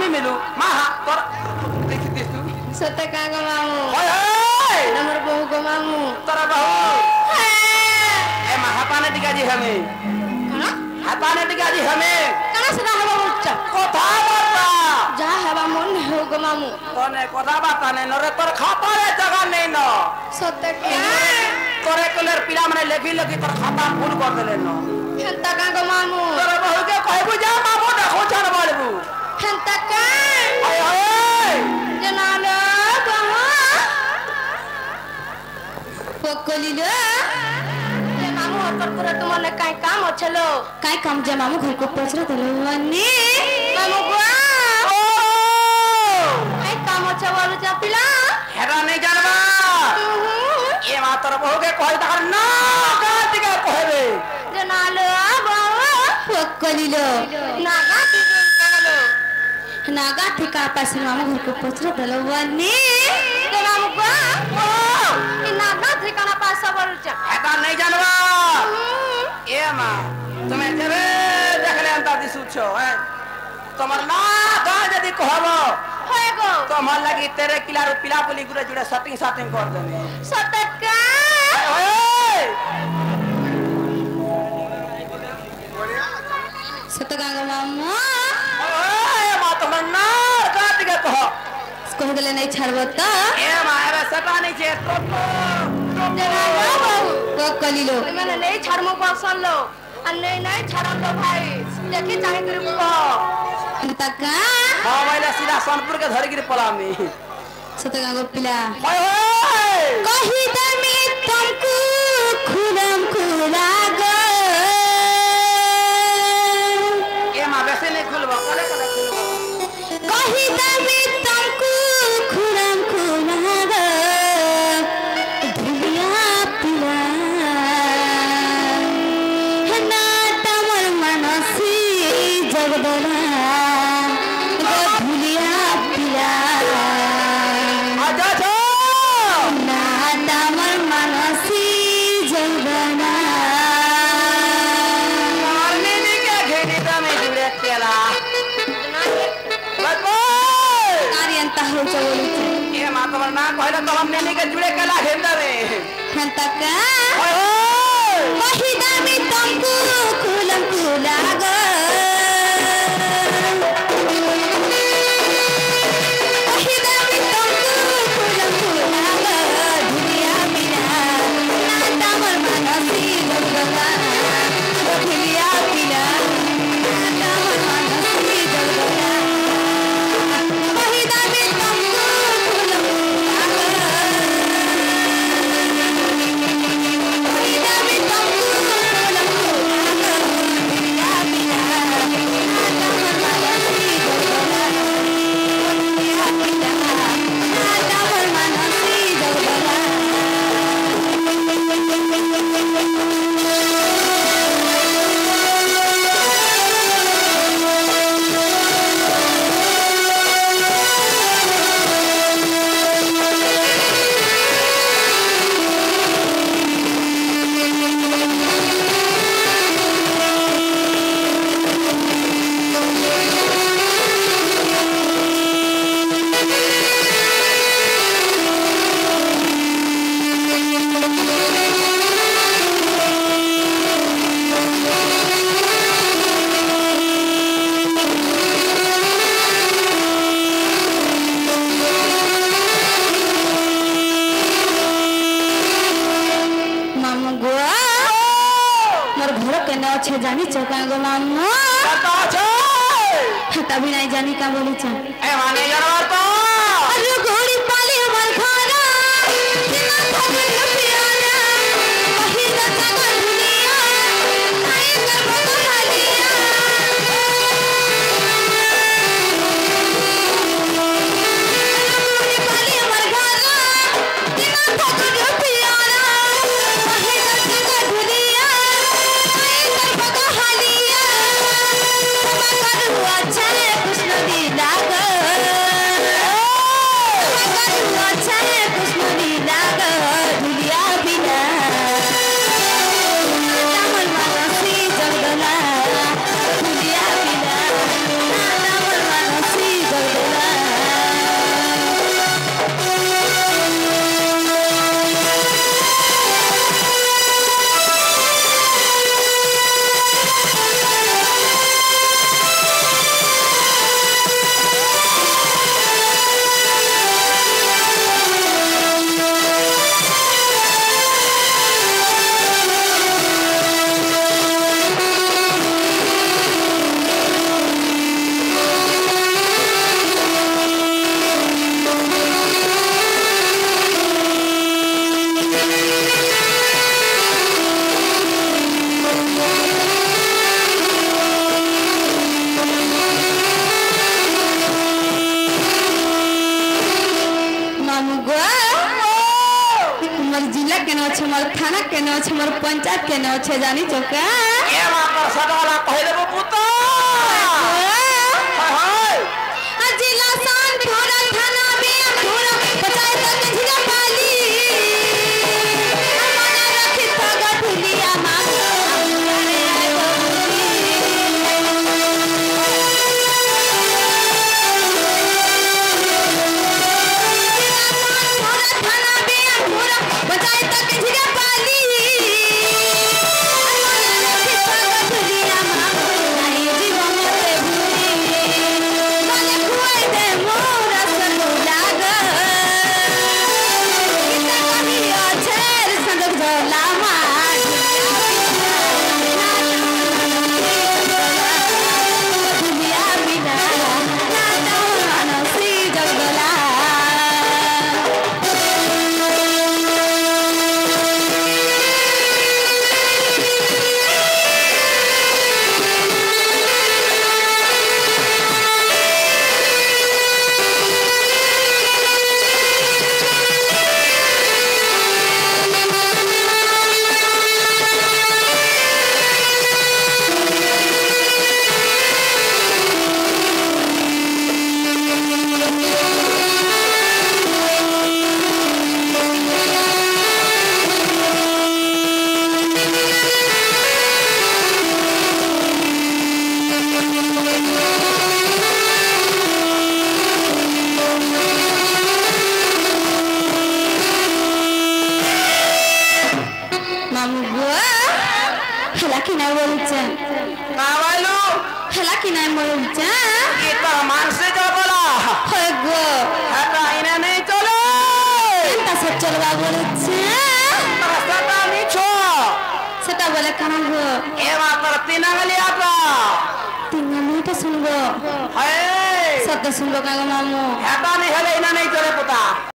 मिलू माहा तोर देखि दिस तू सत्य का गो मामू ओए ओए नंबर बहु गो मामू तोरा बहु ए माहा पाने टिका जी हमें कना हापाने टिका जी हमें कना सदा हवा उच्चा কথা বার্তা जा हवा मन हो गो मामू तने কথা বার্তা নাই নরে তোর খাতারে জায়গা নেই ন सत्य का তোরে কলের পিলা মানে লেখি লেখি তোর খাতা ফুল কর দেলে ন हंता का गो मामू তোর বহুকে কইবু যা বাবু দেখো ছাড় বলবু हंता का ओए ओए जनालो बहु पकोलिलो जे मामू हतर करे तुमने काय काम अछलो काय काम जे मामू घर को पचरा देलो वनी मामू गो काय काम अछ बोलु जा पिला हेरा नहीं जानबा ए मा तोर बहुके कहि तकर ना गातिके कहबे जनालो बहु पकोलिलो नागा टिके कहलो नागा ठिका पास मामू घर को पचरा देलो वनी जे मामू गो इ नागा ठिकाना पास बोलु जा हेरा नहीं जानबा ए मा तुम्हें जबे देखले अंता दिसु छो हैं तमर ना गा यदि कहबो होएगो तो मन लगी तेरे किला रो पिला पुली गुरे जुड़े सेटिंग कर देने सतका ओए सतका गो मामू ओए मा तमर ना गात के कहो कह देले नहीं छाड़बो त ए मा एबे सटा नहीं छे जनालो बहु कलिलो माने नहीं छाड़मो पसन लो आ नहीं छाड़म लो भाई देखि चाहे करे को तका हां मैंने सीधा सोनपुर के धर गिर पला में सतका गो पिला ओए ओए कहि दमे तुमको खुलम खुला गो ए मा वैसे नहीं खुलबा कोने कोने खुलबा कहि दमे तुमको खुलम खुला गो दुनिया पिला ना तमर मनसी जगदला गो दुनिया पिला आजा जा ना तमर मनसी जगदला मारने नहीं क्या घेनी दमे जुड़े तेला बस कार्य अंत हो चोली ए मा तमर ना कहले तो हम नहीं के जुड़े केला घेन दबे हंतका ओए ओए महिदा में तुमको खुलम खुला गो महिदा में तुमको खुलम खुला गो दुनिया बिना ना तमर मनसी जगदला दुनिया बिना ना तमर मनसी जगदला महिदा में तुमको खुलम खुला गो महिदा में तुमको खुलम खुला गो दुनिया बिना ना तमर मनसी जगदला दुनिया बिना ना तमर मनसी जगदला मामू गो मोर घर केने अच्छे जानी चका गो मामू पता छे हता भी नहीं जानी का बोली छ ए माने जानवर तो अरे घोड़ी पाली हमर खाना बिना खबर न पियाना वही जगह दुनिया आई कर बता लिया घोड़ी पाली हमर खाना बिना खबर न पियाना वही जगह दुनिया आई कर बता लिया हुआ चले कृष्ण दी लाग কেন আছে মোর পঞ্চায়েত কেন আছে জানি চোকা এ মা তোর সদালা কই দেব পুতা হায় जिला शानपुर थाना बेअमपुर पंचायत कंझिया पाली मना रखी थगा धुलिया मां थाना बेअमपुर पंचायत कंझिया पाली मना रखी थगा धुलिया मां नहीं जीवन ते भूली दे मोरा सनुला ग कितना कहियो छेर संग झोला मार दुनिया बिना ना ना सी जगला मामू गो हला की नाही बोलचे का वालो हला की नाही बोलचे ये तो मानसे जा बोला होय गो हटा इने नहीं चलो एंता सब चलवा बोलचे रास्ता नहीं छो सेटा बोले कहां गो ए मा तर तीना गली आता तीन मिनट सुन गो हाय सत्य सुन लो का मामू हटा नहीं हले इना नहीं चले पुता